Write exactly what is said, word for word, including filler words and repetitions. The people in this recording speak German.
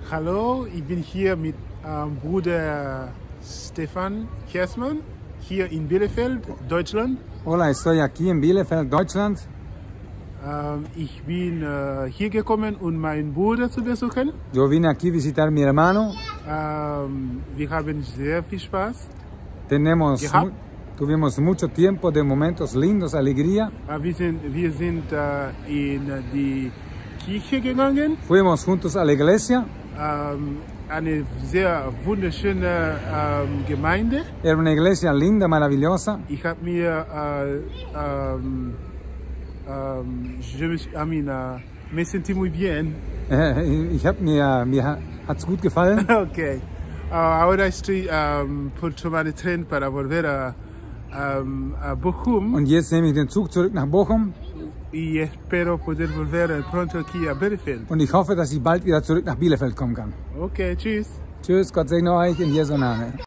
Hallo, ich bin hier mit ähm, Bruder Stefan Kersmann, hier in Bielefeld, Deutschland. Hola, estoy aquí en Bielefeld, Deutschland. Ähm, ich bin äh, hier gekommen, um meinen Bruder zu besuchen. Yo vine aquí a visitar a mi hermano. Ähm, wir haben sehr viel Spaß. Tenemos, Gehabt. mu tuvimos mucho tiempo de momentos lindos, alegría. Äh, wir sind, wir sind äh, in die Kirche gegangen. Fuimos juntos a la iglesia. Ähm, eine sehr wunderschöne ähm, Gemeinde. Era una iglesia linda, maravillosa. Ich habe mir, äh, ähm, ähm, je me, suis- I mean, äh, me senti muy bien. Äh, Ich hab mir, mir ha- hat's gut gefallen. Ok. Uh, ahora estoy um, por tomar el tren para volver a, um, a Bochum Und jetzt nehme ich den Zug zurück nach Bochum. y espero poder volver pronto aquí a Bielefeld. Und ich hoffe, dass ich bald wieder zurück nach Bielefeld kommen kann. Ok, tschüss. Tschüss, Gott segne euch in Jesu Namen.